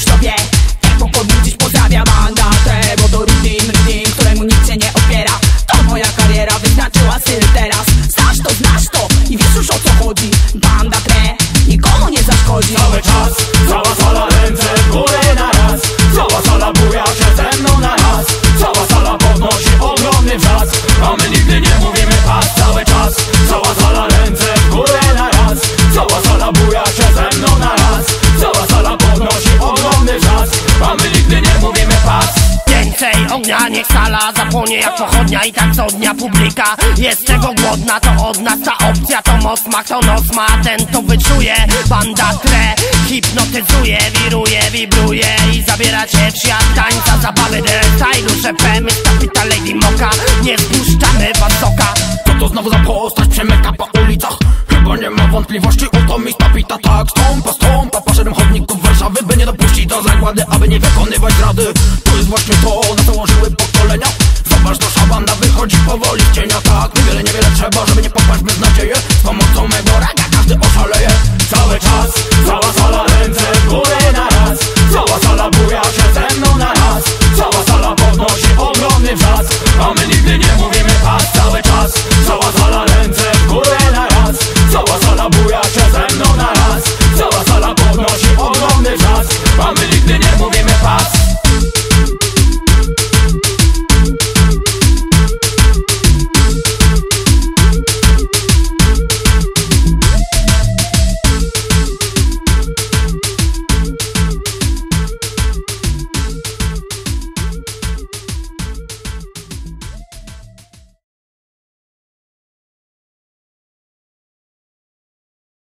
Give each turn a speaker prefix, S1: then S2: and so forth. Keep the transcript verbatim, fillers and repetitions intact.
S1: sobie. Tak po podbudzić pozdrawia mandatę, bo to rytm, rytm, któremu nikt się nie opiera. To moja kariera wyznaczyła styl teraz. Znasz to, znasz to i wiesz już o co chodzi. Banda tre, nikomu nie zaszkodzi.
S2: Cały czas, cała sala ręce w górę na raz. Cała sala buja się ze mną na raz. Cała sala podnosi ogromny wrzask, a my nigdy nie mówimy pas. Cały czas, cała sala ręce w górę na raz. Cała sala buja się ze mną na raz. Cała sala podnosi ogromny wrzask, a my nigdy nie mówimy pas.
S3: Więcej ognia, niech sala zapłonie jak pochodnia. I tak co dnia publika jest tego głodna. To od nas ta opcja, to moc ma, kto nos ma, ten to wyczuje. Banda tre hipnotyzuje, wiruje, wibruje i zabiera cię w świat tańca, zabawy, stylu, szepemy, kapita Lady Moka. Nie spuszczamy was soka.
S2: Co to znowu za postać przemyka po ulicach? Chyba nie ma wątpliwości, oto mi stapita tak. Stąpa, stąpa po szerym chodniku Warszawy, by nie dopuścić do zagłady, aby nie wykonywać zdrady. To jest właśnie to, na co łożyły pokolenia. Zobacz, nasza banda wychodzi powoli z cienia. Tak, niewiele, niewiele trzeba, żeby nie popaść bez nadzieję. Z pomocą mego raga każdy oszaleje. Cały czas, cała sala ręce w górę na raz. Cała sala